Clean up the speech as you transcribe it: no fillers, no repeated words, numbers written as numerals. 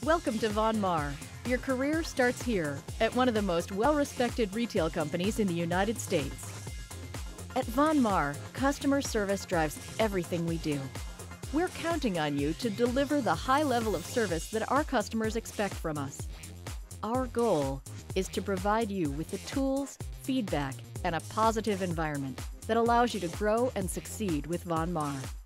Welcome to Maur. Your career starts here at one of the most well-respected retail companies in the United States. At Maur, customer service drives everything we do. We're counting on you to deliver the high level of service that our customers expect from us. Our goal is to provide you with the tools, feedback, and a positive environment that allows you to grow and succeed with Maur.